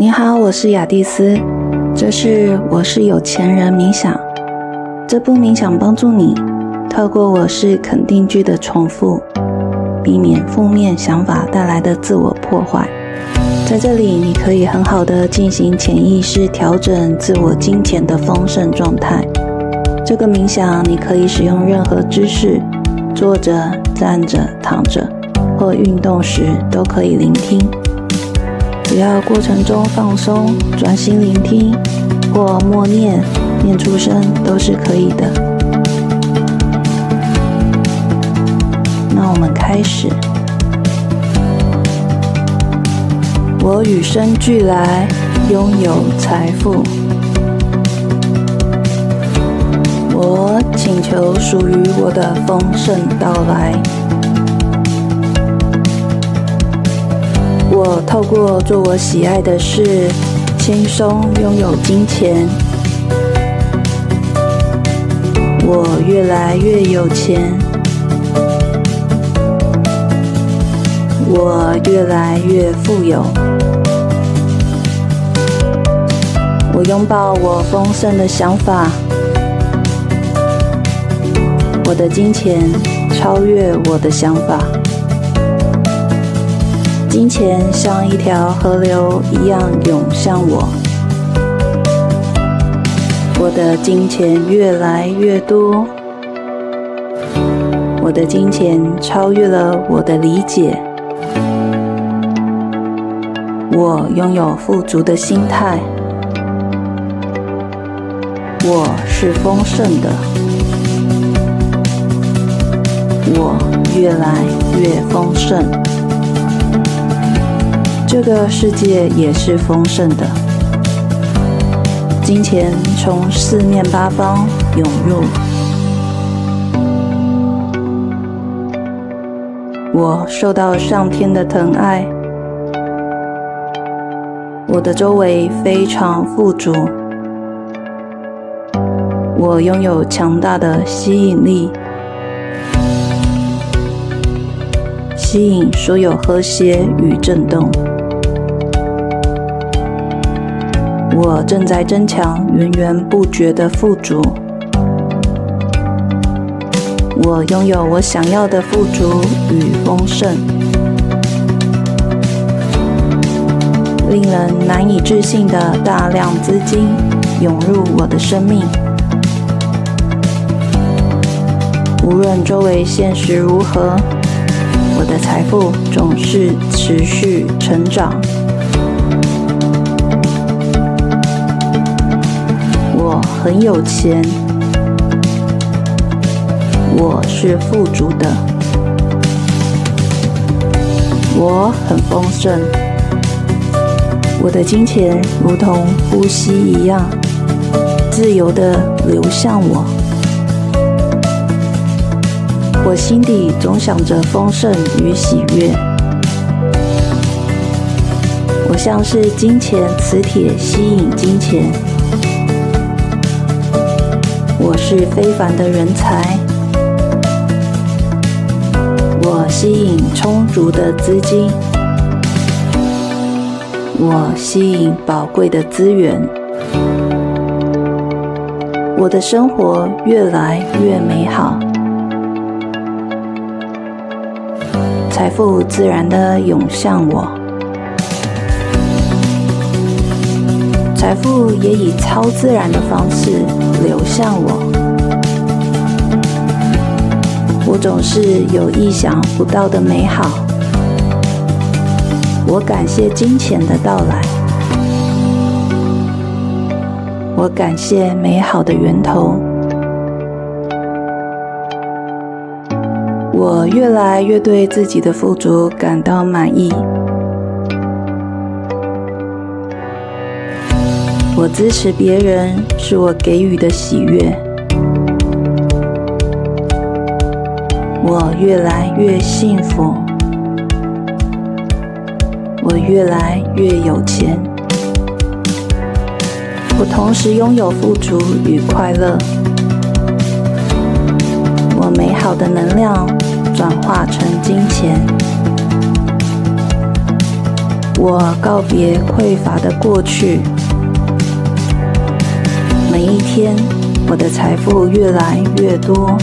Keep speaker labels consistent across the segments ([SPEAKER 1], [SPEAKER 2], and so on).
[SPEAKER 1] 你好，我是雅蒂斯，这是我是有钱人冥想。这部冥想帮助你透过我是肯定句的重复，避免负面想法带来的自我破坏。在这里，你可以很好的进行潜意识调整自我金钱的丰盛状态。这个冥想你可以使用任何姿势，坐着、站着、躺着或运动时都可以聆听。只要过程中放松、专心聆听或默念出声都是可以的。那我们开始。我与生俱来拥有财富。我请求属于我的丰盛到来。我透过做我喜爱的事，轻松拥有金钱。我越来越有钱。我越来越富有。我拥抱我丰盛的想法。我的金钱超越我的想法。金钱像一条河流一样涌向我。我的金钱越来越多。我的金钱超越了我的理解。我拥有富足的心态。我是丰盛的。我越来越丰盛。这个世界也是丰盛的。金钱从四面八方涌入。我受到上天的疼爱。我的周围非常富足。我拥有强大的吸引力，吸引所有和谐与震动。我正在增强源源不绝的富足。我拥有我想要的富足与丰盛。令人难以置信的大量资金涌入我的生命。无论周围现实如何，我的财富总是持续成长。我很有钱。我是富足的。我很丰盛。我的金钱如同呼吸一样，自由地流向我。我心底总想着丰盛与喜悦。我像是金钱磁铁吸引金钱。我是非凡的人才。我吸引充足的资金。我吸引宝贵的资源。我的生活越来越美好。财富自然地涌向我。财富也以超自然的方式流向我。我总是有意想不到的美好。我感谢金钱的到来。我感谢美好的源头。我越来越对自己的富足感到满意。我支持别人是我给予的喜悦。我越来越幸福。我越来越有钱。我同时拥有富足与快乐。我美好的能量转化成金钱。 我告别匮乏的过去。每一天，我的财富越来越多。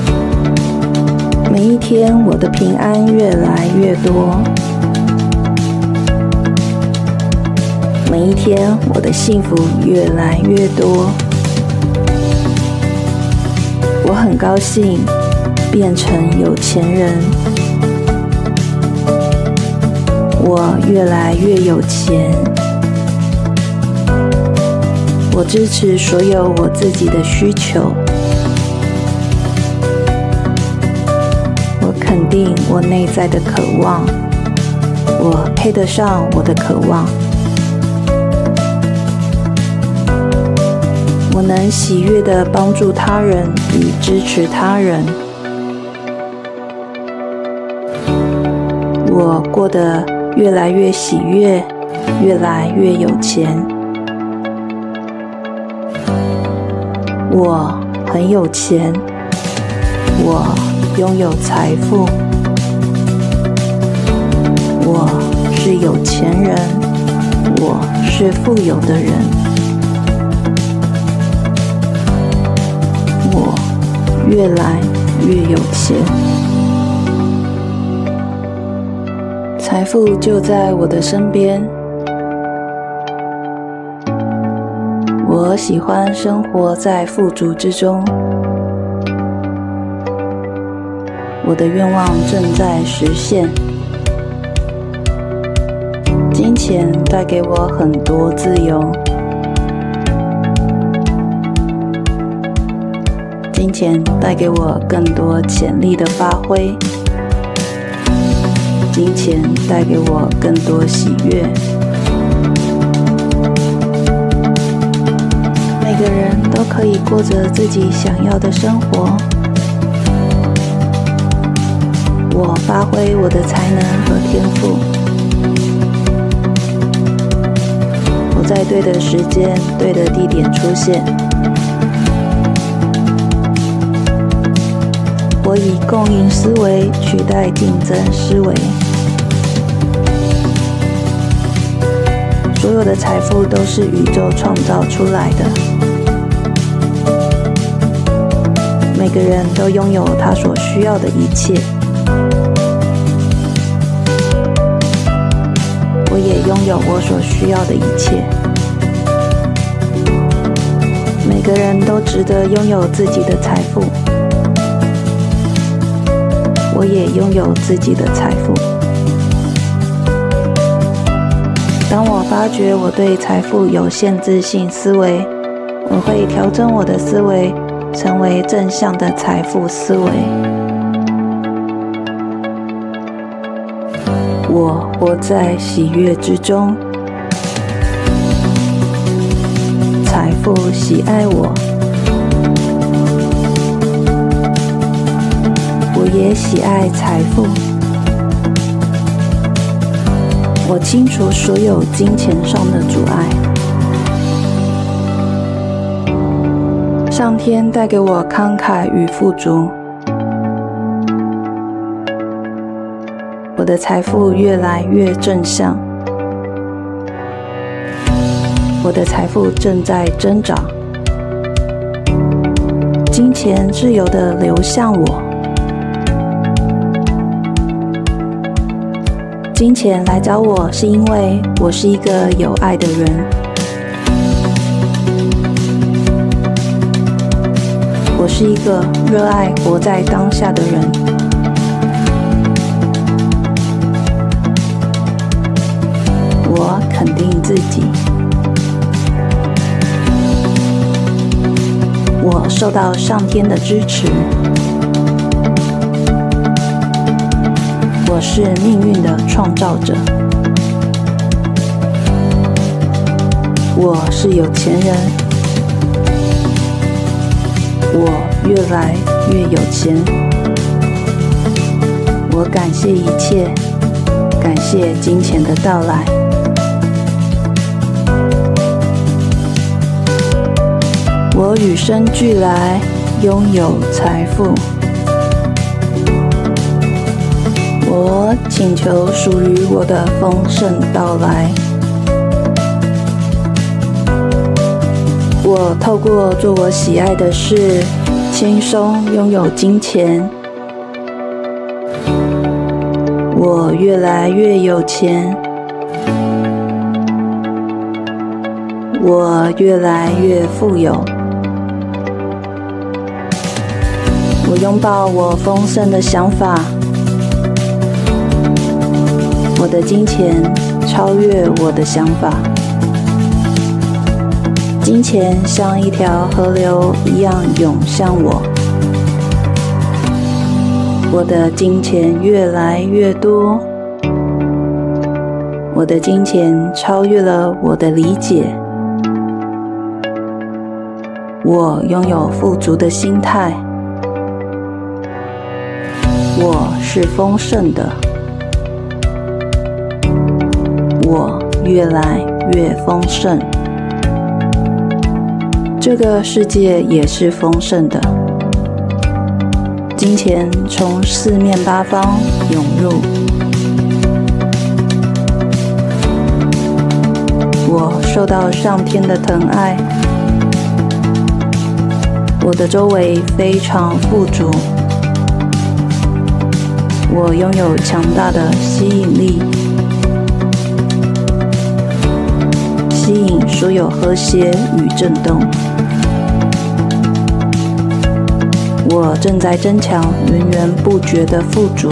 [SPEAKER 1] 每一天，我的平安越来越多。每一天，我的幸福越来越多。我很高兴变成有钱人。我越来越有钱。我支持所有我自己的需求。我肯定我内在的渴望。我配得上我的渴望。我能喜悦地帮助他人与支持他人。我过得越来越喜悦，越来越有钱。我很有钱，我拥有财富，我是有钱人，我是富有的人。我越来越有钱，财富就在我的身边。我喜欢生活在富足之中。我的愿望正在实现。金钱带给我很多自由。金钱带给我更多潜力的发挥。金钱带给我更多喜悦。每个人都可以过着自己想要的生活。我发挥我的才能和天赋。我在对的时间、对的地点出现。我以共赢思维取代竞争思维。所有的财富都是宇宙创造出来的。每个人都拥有他所需要的一切。我也拥有我所需要的一切。每个人都值得拥有自己的财富。我也拥有自己的财富。当我发觉我对财富有限制性思维，我会调整我的思维，成为正向的财富思维。我活在喜悦之中。财富喜爱我。我也喜爱财富。我清除所有金钱上的阻碍。上天带给我慷慨与富足。我的财富越来越正向。我的财富正在增长。金钱自由地流向我。金钱来找我是因为我是一个有爱的人。我是一个热爱活在当下的人。我肯定自己。我受到上天的支持。我是命运的创造者。我是有钱人。我越来越有钱。我感谢一切，感谢金钱的到来。我与生俱来拥有财富。 我请求属于我的丰盛到来。我透过做我喜爱的事，轻松拥有金钱。我越来越有钱。我越来越富有。我拥抱我丰盛的想法。我的金钱超越我的想法。金钱像一条河流一样涌向我。我的金钱越来越多。我的金钱超越了我的理解。我拥有富足的心态。我是丰盛的。我越来越丰盛。这个世界也是丰盛的。金钱从四面八方涌入。我受到上天的疼爱。我的周围非常富足。我拥有强大的吸引力，吸引所有和谐与震动。我正在增强源源不绝的富足。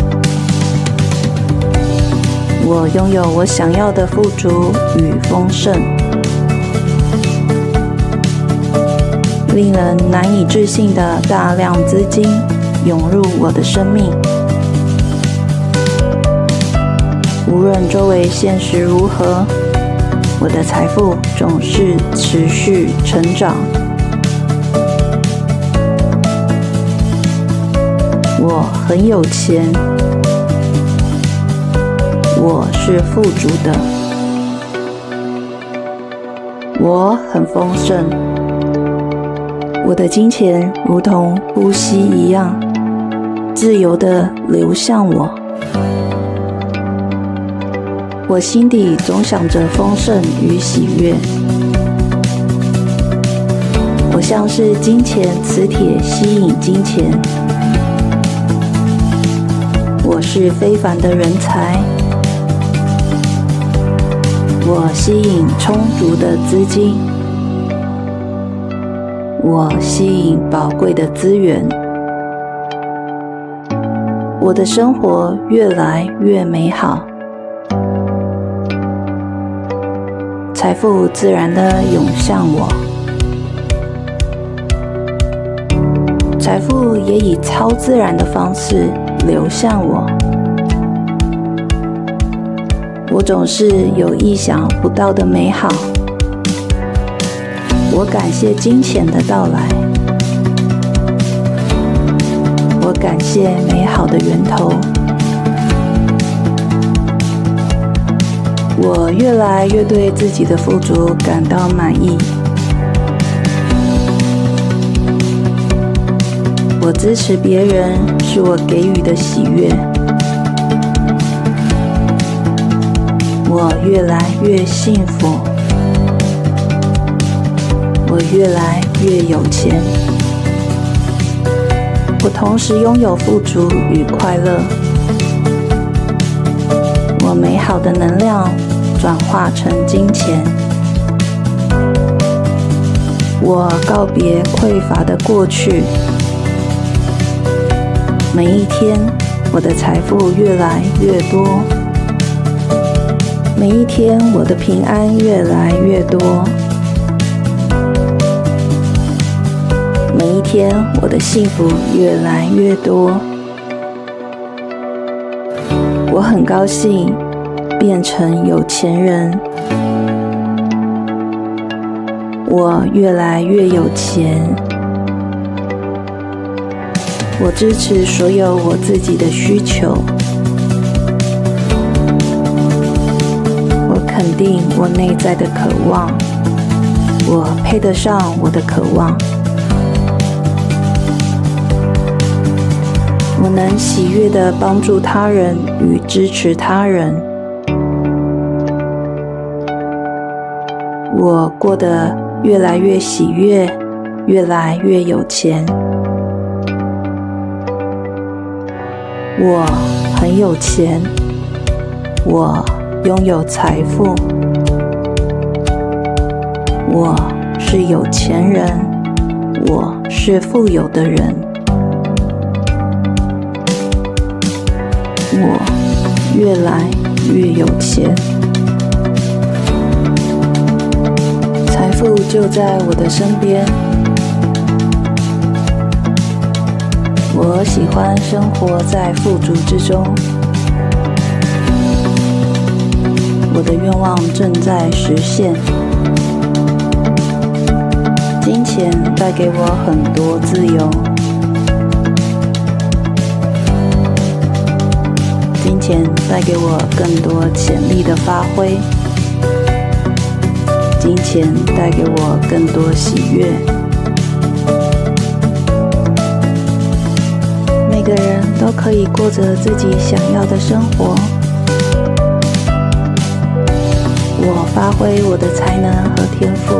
[SPEAKER 1] 我拥有我想要的富足与丰盛。令人难以置信的大量资金涌入我的生命。无论周围现实如何，我的财富总是持续成长。我很有钱。我是富足的。我很丰盛。我的金钱如同呼吸一样，自由地流向我。我心底总想着丰盛与喜悦。我像是金钱磁铁吸引金钱。我是非凡的人才。我吸引充足的资金。我吸引宝贵的资源。我的生活越来越美好。财富自然地涌向我。财富也以超自然的方式流向我。我总是有意想不到的美好。我感谢金钱的到来。我感谢美好的源头。我越来越对自己的富足感到满意。我支持别人，是我给予的喜悦。我越来越幸福。我越来越有钱。我同时拥有富足与快乐。我美好的能量转化成金钱。我告别匮乏的过去。每一天，我的财富越来越多。每一天，我的平安越来越多。每一天，我的幸福越来越多。我很高兴变成有钱人。我越来越有钱。我支持所有我自己的需求。我肯定我内在的渴望。我配得上我的渴望。 我能喜悦地帮助他人与支持他人。我过得越来越喜悦，越来越有钱。我很有钱，我拥有财富，我是有钱人，我是富有的人。我越来越有钱，财富就在我的身边。我喜欢生活在富足之中，我的愿望正在实现。金钱带给我很多自由，金钱带给我更多潜力的发挥，金钱带给我更多喜悦。每个人都可以过着自己想要的生活。我发挥我的才能和天赋，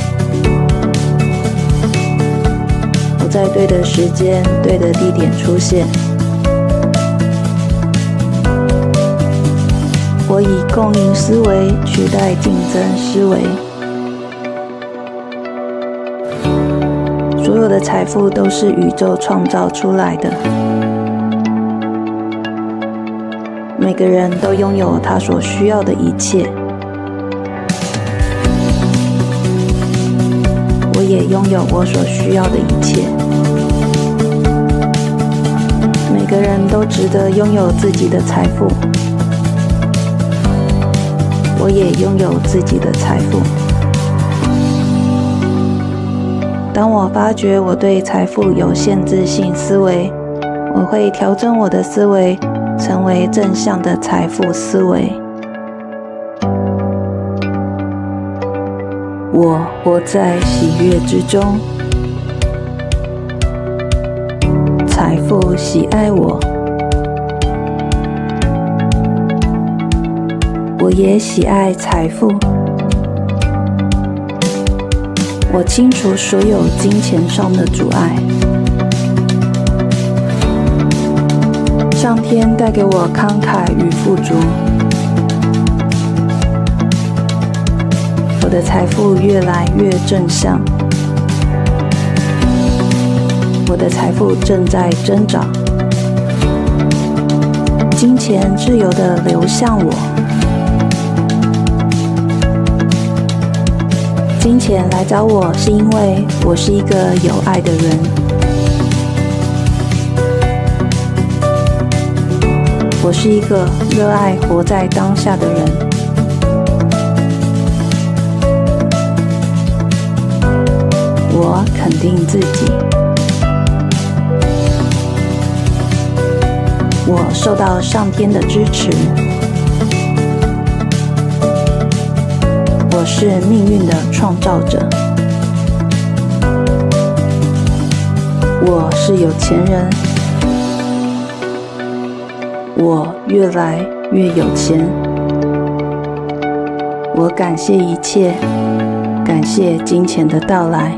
[SPEAKER 1] 我在对的时间、对的地点出现。我以共赢思维取代竞争思维。所有的财富都是宇宙创造出来的。每个人都拥有他所需要的一切。我也拥有我所需要的一切。每个人都值得拥有自己的财富。我也拥有自己的财富。当我发觉我对财富有限制性思维，我会调整我的思维，成为正向的财富思维。我活在喜悦之中，财富喜爱我，我也喜爱财富。我清除所有金钱上的阻碍。上天带给我慷慨与富足。我的财富越来越正向。我的财富正在增长。金钱自由地流向我。金钱来找我是因为我是一个有爱的人。我是一个热爱活在当下的人。我肯定自己。我受到上天的支持。我是命运的创造者。我是有钱人。我越来越有钱。我感谢一切，感谢金钱的到来。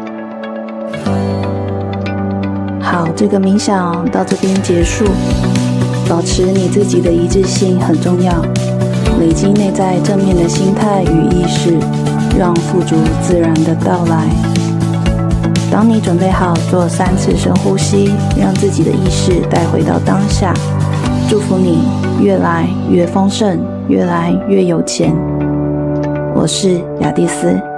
[SPEAKER 1] 好，这个冥想到这边结束。保持你自己的一致性很重要。累积内在正面的心态与意识，让富足自然的到来。当你准备好，做3次深呼吸，让自己的意识带回到当下。祝福你越来越丰盛，越来越有钱。我是雅蒂斯。